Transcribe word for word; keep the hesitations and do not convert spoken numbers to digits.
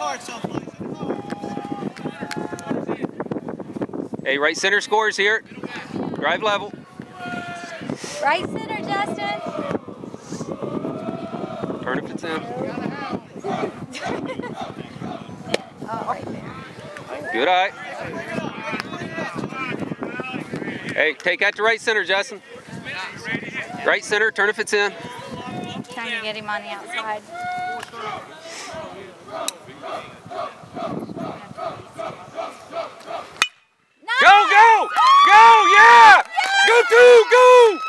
Hey, right center scores here. Drive level. Right center, Justin. Turn if it's in. Oh, right there. Good eye. Hey, take that to right center, Justin. Right center, turn if it's in. Trying to get him on the outside. Go, go! Go, yeah! Go, two, go!